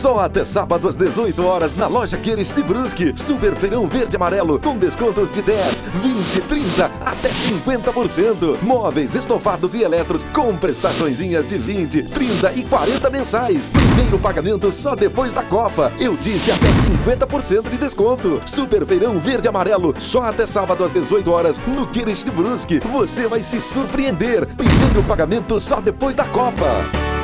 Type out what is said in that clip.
Só até sábado às 18 horas na loja Queires de Brusque. Super feirão verde e amarelo com descontos de 10, 20, 30 até 50%. Móveis, estofados e eletros com prestaçõezinhas de 20, 30 e 40 mensais. Primeiro pagamento só depois da Copa. Eu disse até 50% de desconto. Super feirão verde e amarelo só até sábado às 18 horas no Queires de Brusque. Você vai se surpreender. Primeiro pagamento só depois da Copa.